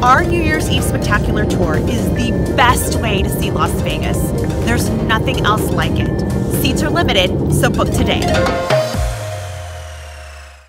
Our New Year's Eve Spectacular Tour is the best way to see Las Vegas. There's nothing else like it. Seats are limited, so book today.